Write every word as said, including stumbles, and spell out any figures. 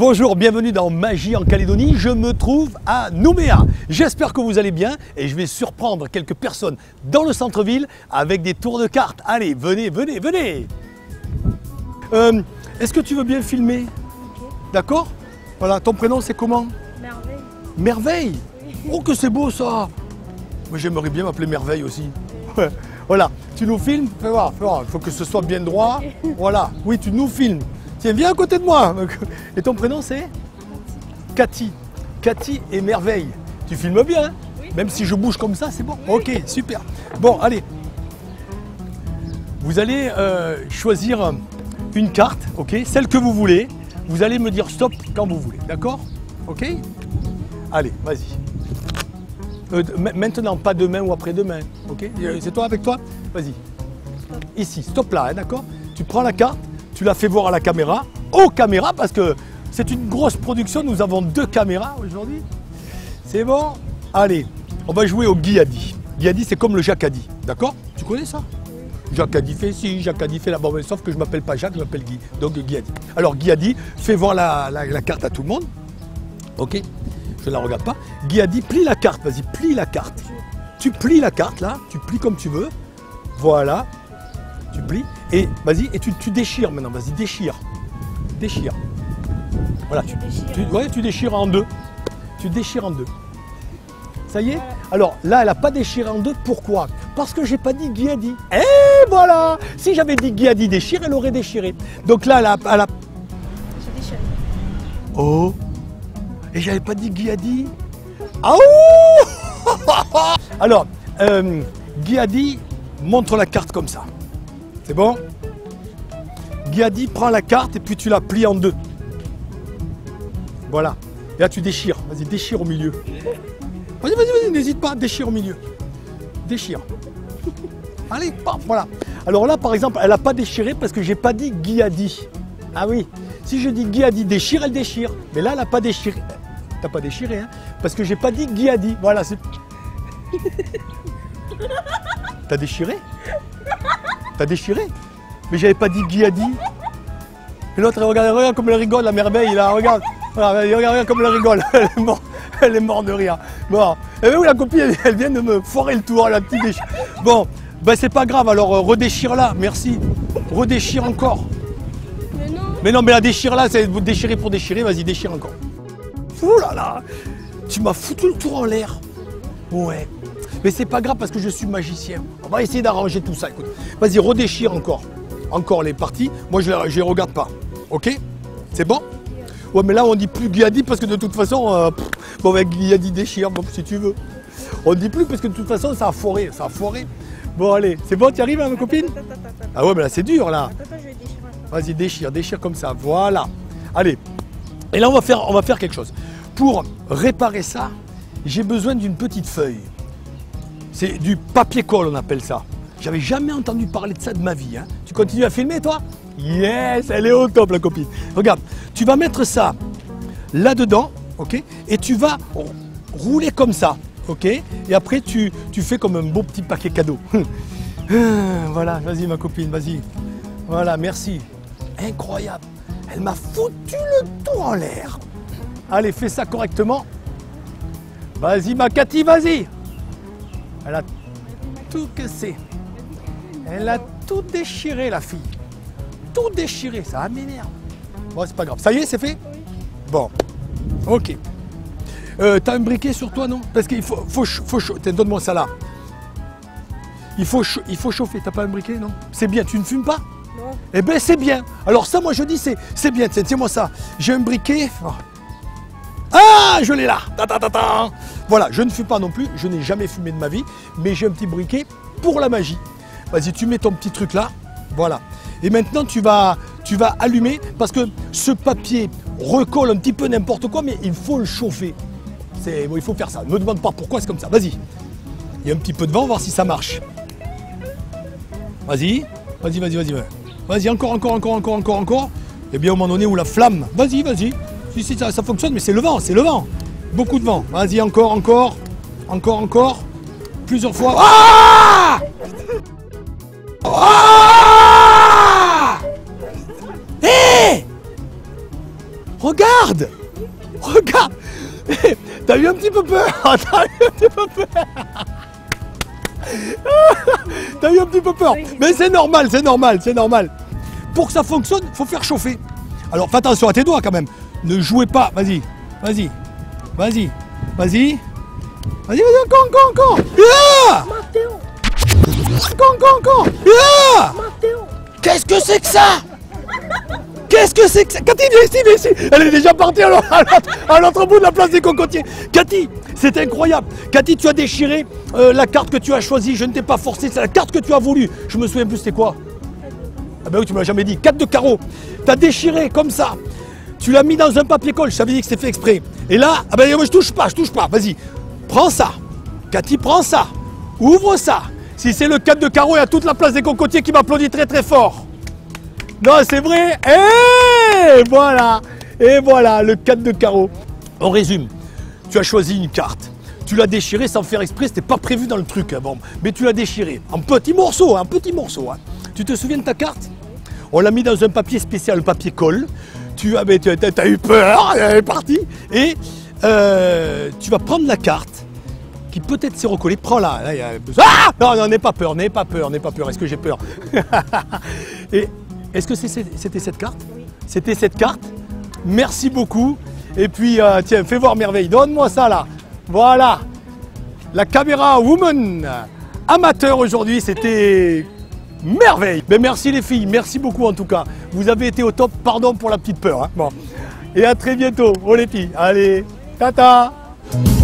Bonjour, bienvenue dans Magie en Calédonie. Je me trouve à Nouméa. J'espère que vous allez bien et je vais surprendre quelques personnes dans le centre-ville avec des tours de cartes. Allez, venez, venez, venez. Euh, Est-ce que tu veux bien filmer? Okay. D'accord? Voilà, ton prénom c'est comment? Merveille. Merveille? Oui. Oh que c'est beau ça! Moi j'aimerais bien m'appeler Merveille aussi. Ouais. Voilà, tu nous filmes? Fais voir, fais voir. Il faut que ce soit bien droit. Voilà, oui, tu nous filmes. Tiens, viens à côté de moi. Et ton prénom c'est? Cathy. Cathy et Merveille. Tu filmes bien, hein? Oui. Même si je bouge comme ça, c'est bon? Oui. Ok, super. Bon, allez. Vous allez euh, choisir une carte, ok? Celle que vous voulez. Vous allez me dire stop quand vous voulez, d'accord? Ok? Allez, vas-y. Euh, maintenant, pas demain ou après-demain, ok? C'est toi avec toi? Vas-y. Ici, stop là, hein, d'accord? Tu prends la carte, tu la fais voir à la caméra, aux caméras, parce que c'est une grosse production, nous avons deux caméras aujourd'hui. C'est bon? Allez, on va jouer au Guiadi. Guiadi, c'est comme le Jacadi, d'accord? Tu connais ça? Jacadi fait ci, Jacadi fait là, bon, sauf que je ne m'appelle pas Jacques, je m'appelle Guy, donc Guiadi. Alors Guiadi, fais voir la, la, la carte à tout le monde, ok? Je ne la regarde pas. Guiadi, plie la carte, vas-y, plie la carte. Tu plies la carte là, tu plies comme tu veux, voilà. Tu plies et vas-y, et tu, tu déchires maintenant, vas-y, déchire. Déchire. Voilà, tu, tu, ouais, tu déchires en deux. Tu déchires en deux. Ça y est? Alors là, elle n'a pas déchiré en deux, pourquoi? Parce que j'ai pas dit Guiadi. Et voilà! Si j'avais dit Guiadi déchire, elle aurait déchiré. Donc là, elle a... Elle a... J'ai déchiré. Oh! Et j'avais pas dit Guiadi. Ah ouh. Alors, euh, Guiadi montre la carte comme ça. C'est bon? Guiadi prend la carte et puis tu la plies en deux. Voilà. Et là tu déchires. Vas-y, déchire au milieu. Vas-y, vas-y, vas-y, n'hésite pas, déchire au milieu. Déchire. Allez, paf, voilà. Alors là, par exemple, elle n'a pas déchiré parce que j'ai pas dit Guiadi. Ah oui. Si je dis Guiadi déchire, elle déchire. Mais là, elle n'a pas déchiré. T'as pas déchiré, hein? Parce que j'ai pas dit Guiadi. Voilà, c'est... T'as déchiré? T'as déchiré? Mais j'avais pas dit Guiadi. Et l'autre, regarde, regarde comme elle rigole, la Merveille, là, regarde. Voilà, regarde, regarde comme elle rigole. Elle est morte, elle est morte de rire. Bon, et bien oui, la copine, elle, elle vient de me foirer le tour, la petite déchire. Bon, ben c'est pas grave, alors euh, redéchire là, merci. Redéchire encore. Mais non. Mais non, mais la déchire là, c'est déchirer pour déchirer, vas-y, déchire encore. Ouh là là, tu m'as foutu le tour en l'air. Ouais. Mais c'est pas grave parce que je suis magicien. On va essayer d'arranger tout ça, écoute. Vas-y, redéchire encore. Encore les parties. Moi, je ne les regarde pas. Ok? C'est bon? Ouais, mais là, on dit plus Guiadi parce que de toute façon, euh, pff, bon, avec Guiadi déchire, bon, si tu veux. On dit plus parce que de toute façon, ça a foiré. Ça a foiré. Bon, allez, c'est bon, tu arrives, hein, ma copine? Ah ouais, mais là, c'est dur, là. Vas-y, déchire, déchire comme ça. Voilà. Allez. Et là, on va faire, on va faire quelque chose. Pour réparer ça, j'ai besoin d'une petite feuille. C'est du papier-colle, on appelle ça. J'avais jamais entendu parler de ça de ma vie. Hein. Tu continues à filmer, toi? Yes, elle est au top, la copine. Regarde, tu vas mettre ça là-dedans, ok? Et tu vas rouler comme ça, ok? Et après, tu, tu fais comme un beau petit paquet cadeau. Voilà, vas-y, ma copine, vas-y. Voilà, merci. Incroyable. Elle m'a foutu le tour en l'air. Allez, fais ça correctement. Vas-y, ma Cathy, vas-y. Elle a tout cassé. Elle a tout déchiré, la fille. Tout déchiré, ça m'énerve. Bon, c'est pas grave. Ça y est, c'est fait? Oui. Bon, ok. Euh, T'as un briquet sur toi, non? Parce qu'il faut, faut, faut chauffer. Donne-moi ça là. Il faut, il faut chauffer. T'as pas un briquet, non? C'est bien. Tu ne fumes pas? Non. Eh bien, c'est bien. Alors ça, moi, je dis, c'est bien. Tiens-moi ça. J'ai un briquet. Oh. Ah, je l'ai là. Ta, ta, ta, ta. Voilà, je ne fume pas non plus. Je n'ai jamais fumé de ma vie. Mais j'ai un petit briquet pour la magie. Vas-y, tu mets ton petit truc là. Voilà. Et maintenant, tu vas, tu vas allumer parce que ce papier recolle un petit peu n'importe quoi, mais il faut le chauffer. Bon, il faut faire ça. Ne me demande pas pourquoi c'est comme ça. Vas-y. Il y a un petit peu de vent, on va voir si ça marche. Vas-y. Vas-y, vas-y, vas-y. Vas-y, encore, encore, encore, encore, encore, encore. Et bien, au moment donné où la flamme. Vas-y, vas-y. Si, si, ça, ça fonctionne, mais c'est le vent, c'est le vent. Beaucoup de vent. Vas-y, encore, encore. Encore, encore. Plusieurs fois. Ah! Ah! Hé! Regarde. Regarde. T'as eu un petit peu peur. T'as eu un petit peu peur. T'as eu un petit peu peur. Mais c'est normal, c'est normal, c'est normal. Pour que ça fonctionne, il faut faire chauffer. Alors fais attention à tes doigts quand même. Ne jouez pas. Vas-y, vas-y, vas-y, vas-y. Vas-y, vas-y, encore, encore, encore. Yeah. Mathéo. Encore, encore, encore. Yeah. Mathéo. Qu'est-ce que c'est que ça? Qu'est-ce que c'est que ça? Cathy, viens ici, viens ici. Elle est déjà partie à l'autre, à l'autre bout de la place des Cocotiers. Cathy, c'est incroyable. Cathy, tu as déchiré euh, la carte que tu as choisie. Je ne t'ai pas forcé, c'est la carte que tu as voulu. Je me souviens plus, c'était quoi? Ah ben oui, tu me l'as jamais dit. quatre de carreau. Tu as déchiré comme ça. Tu l'as mis dans un papier colle. Je t'avais dit que c'était fait exprès. Et là, ah ben moi je touche pas, je touche pas. Vas-y, prends ça. Cathy, prends ça. Ouvre ça. Si c'est le quatre de carreau, il y a toute la place des Cocotiers qui m'applaudit très très fort. Non, c'est vrai. Et voilà. Et voilà, le quatre de carreau. On résume. Tu as choisi une carte. Tu l'as déchirée sans faire exprès. C'était pas prévu dans le truc. Hein, bon. Mais tu l'as déchirée. En petits morceaux. Un petit morceau. Hein. Tu te souviens de ta carte? On l'a mis dans un papier spécial, le papier colle. Tu as, tu as, tu as eu peur. Elle est partie. Et euh, tu vas prendre la carte qui peut-être s'est recollée. Prends-la. Là, il y a... Ah non, non, n'aie pas peur. N'aie pas peur. N'aie pas peur. Est-ce que j'ai peur? Et est-ce que c'était cette carte? Oui. C'était cette carte. Merci beaucoup. Et puis, euh, tiens, fais voir merveille. Donne-moi ça là. Voilà. La caméra woman amateur aujourd'hui, c'était merveille. Mais merci les filles. Merci beaucoup en tout cas. Vous avez été au top. Pardon pour la petite peur. Hein. Bon. Et à très bientôt. Oh les filles. Allez. Tata.